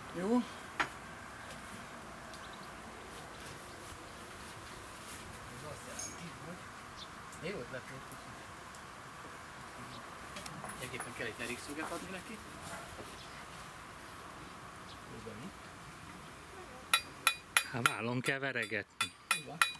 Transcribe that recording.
Jó. Ez azt jelenti, hogy jó ötlet volt. Egyébként kell egy derékszöget adni neki. Hát vállon kell veregetni. Így van.